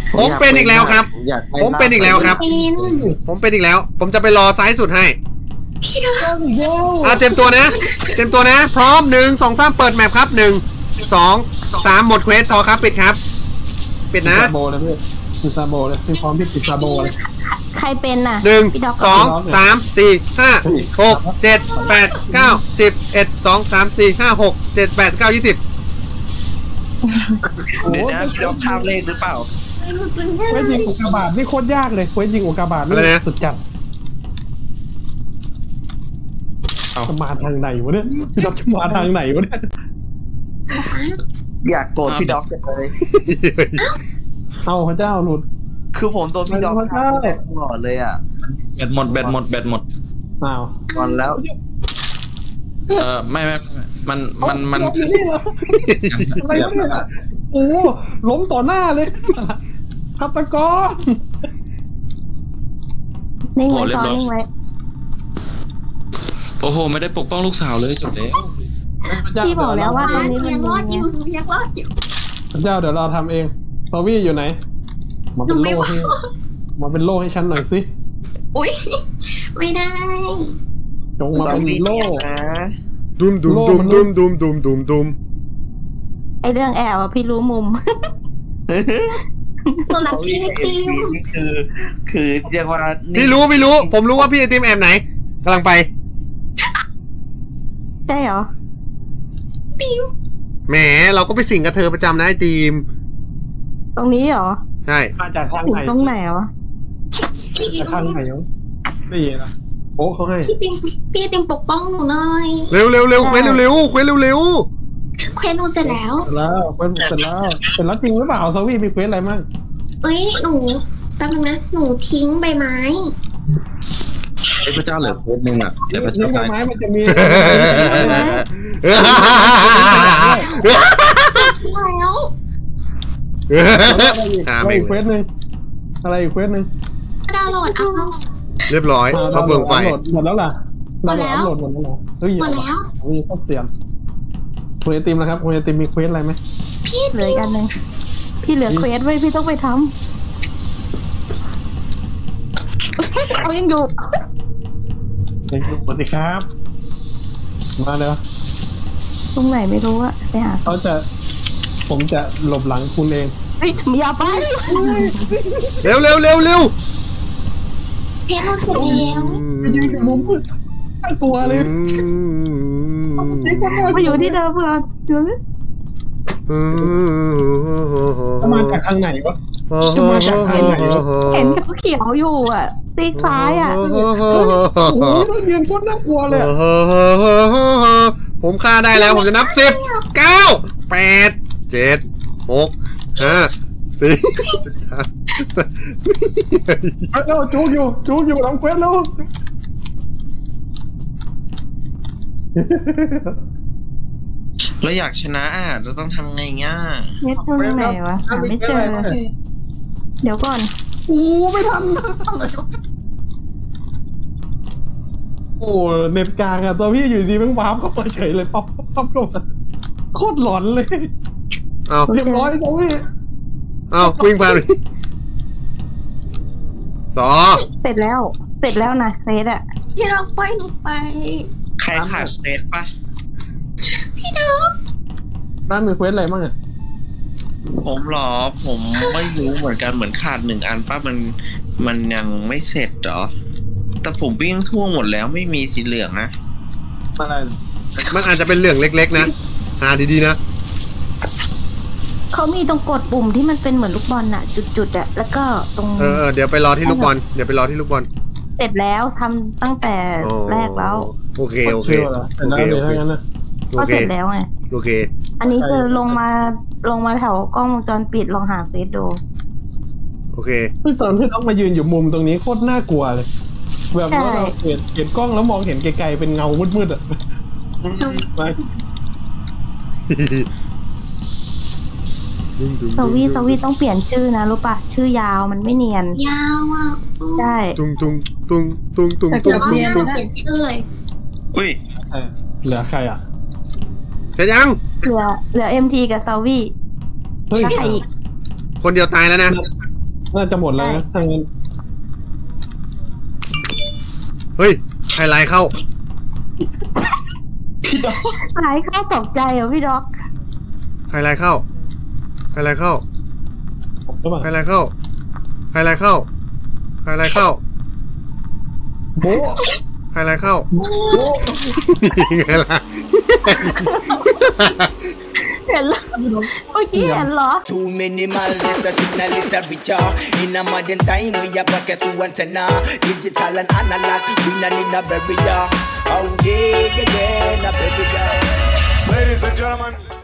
ผมเป็นอีกแล้วครับผมเป็นอีกแล้วครับผมเป็นอีกแล้วผมจะไปรอซ้ายสุดให้เตรียมตัวนะเตรียมตัวนะพร้อม1 2 3เปิดแมปครับ1 2 3หมดเควสพอครับปิดครับปิดนะซาโบเลยพี่คือซาโบเลยพี่พร้อมที่ปิดซาโบเลยใครเป็นน่ะ 1 2 3 4 5 6 7 8 9 10 1 2 3 4 5 6 7 8 9 20 เดี๋ยวนะพี่ดอกข้ามเลขหรือเปล่าเควสยิงอุกกาบาตนี่โคตรยากเลยเควสยิงอุกกาบาตนี่สุดจัดจะมาทางไหนวะเนี่ยพี่ดอกจะมาทางไหนวะเนี่ยอยากโกรธพี่ด็อกจังเลยเอาพระเจ้าหลุดคือผมโดนพี่ด็อกฆ่าตลอดเลยอ่ะแบตหมดอ้าวก่อนแล้วไม่มันอะไรเนี่ยโอ้ล้มต่อหน้าเลยฆาตกรนิ่งไว้ตอนนิ่งไว้โอ้โหไม่ได้ปกป้องลูกสาวเลยจบแล้วพี่บอกแล้วว่าตรงนี้มันรอดอยู่ยังรอดอยู่พระเจ้าเดี๋ยวเราทำเองโซวี่อยู่ไหนมาเป็นโล่ให้ฉันหน่อยสิอุ้ยไม่ได้จงมาเป็นโล่ดุมไอเรื่องแอบพี่รู้มุมตัวหลักพี่ไม่ติมคือเรียกว่าพี่รู้ผมรู้ว่าพี่ไอติมแอบไหนกำลังไปใช่เหรอติมแหมเราก็ไปสิงกับเธอประจำนะไอติมตรงนี้เหรอใช่มาจากทางไหนตรงไหนวะทางไหนนี่นะโอ้เขาให้พี่ติมปกป้องหนูหน่อยเร็วเควสเร็วเควสหนูเสร็จแล้วเควสเสร็จแล้วจริงหรือเปล่าโซวี่มีเควสอะไรมั่งหนูแป๊บนึงนะหนูทิ้งใบไม้พระเจ้าเหลือเควสนึงอ่ะเดี๋ยวพระเจ้าใบไม้มันจะมีแล้วอีกเควสนึงอะไรอีกเควสนึงดาวน์โหลดเรียบร้อยเขาเบิ่งไปหมดแล้วล่ะหมดแล้วหมดแล้วมีข้อเสียมคุณไอติมนะครับคุณไอติมมีเควสอะไรไหมพี่เหลือกันนึงพี่เหลือเควสไว้พี่ต้องไปทำเขายังอยู่สวัสดีครับมาเลยตรงไหนไม่รู้อะไปหาผมจะหลบหลังคุณเองอย่าไปเร็วเพชรเราเสร็จแล้วยืนอยู่มุมน่ากลัวเลยมาอยู่ที่เดิมเรามาจากทางไหนวะมาจากทางไหนวะเห็นเขาเขียวอยู่อ่ะซีกซ้ายอ่ะโอ้โหต้องยืนโคตรน่ากลัวเลยผมฆ่าได้แล้วผมจะนับ10 9 8 7 6 5 4 3เราจูอยู่ลองเควสแล้วเราอยากชนะเราต้องทำไงง่าเน็ตตรงไหนวะหาไม่เจอเดี๋ยวก่อนไม่ทันอะไรโอ้เน็ตกลางอะตัวพี่อยู่ดีมันวาร์ปเข้าไปเฉยเลยป๊อปเข้ามาโคตรหลอนเลยเรียบร้อยตัวพี่วิ่งผ่านไปต่อเสร็จแล้วนะเซตอะพี่เราปล่อยหนูไปใครขาดเซตปะพี่ดอกบ้านมีเควสอะไรบ้างอะผมหรอผมไม่รู้เหมือนกันเหมือนขาด1 อันป้ามันยังไม่เสร็จหรอแต่ผมวิ่งทั่วหมดแล้วไม่มีสีเหลืองนะมันอาจจะเป็นเหลืองเล็กๆนะหาดีๆนะเขามีตรงกดปุ่มที่มันเป็นเหมือนลูกบอลน่ะจุดๆอะแล้วก็ตรงเดี๋ยวไปรอที่ลูกบอลเสร็จแล้วทำตั้งแต่แรกแล้วโอเคก็เสร็จแล้วไงโอเคอันนี้คือลงมาแถวกล้องวงจรปิดลองหาเฟซดูโอเคตอนที่ต้องมายืนอยู่มุมตรงนี้โคตรน่ากลัวเลยแบบว่าเราเห็นกล้องแล้วมองเห็นไกลๆเป็นเงามืดๆอ่ะสวีต้องเปลี่ยนชื่อนะรู้ป่ะชื่อยาวมันไม่เนียนยาวอ่ะใช่ตุงเปลี่ยนชื่อเลยอุ้ยเหลือใครอ่ะเสร็จยังเหลือMTกับซาวีคนเดียวตายแล้วนะน่าจะหมดแล้วนะทางนั้นเฮ้ยไฮไลท์เข้าหายเข้าตกใจเหรอพี่ด็อกไฮไลท์เข้าไฮไลท์เข้าหรือเปล่าไฮไลท์เข้าไฮไลท์เข้าไฮไลท์เข้าโบ๊ะไฮไลท์เข้าไงล่ะเห็นเหรอเมื่อกี้เห็นเหรอ Too many miles, this a signal is a richer. In a modern time, we have pockets to antenna. Digital and analog, we not need a barrier. Oh yeah, yeah, yeah, no barrier. Ladies and gentlemen.